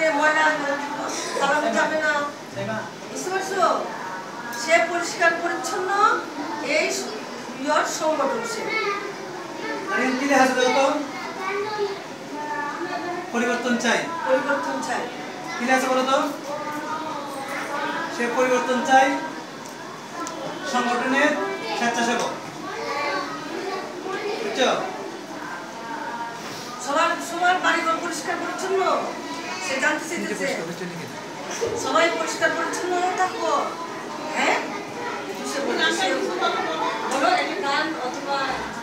ময়লা চালানো যাবে না, বুঝতে পারছো? সে পরিষ্কার পরিচ্ছন্ন এই সংগঠন সে পরিবর্তন চাই, পরিবর্তন চাই। কি আছে বলো তো? সে পরিবর্তন চাই সংগঠনের স্বেচ্ছাসেবক, বুঝছো? সবার বাড়িঘর পরিষ্কার পরিচ্ছন্ন সে জানতে চাইতেছে সবাই পরিষ্কার পরিচ্ছন্ন থাকবো। হ্যাঁ, বলো একটা গান অথবা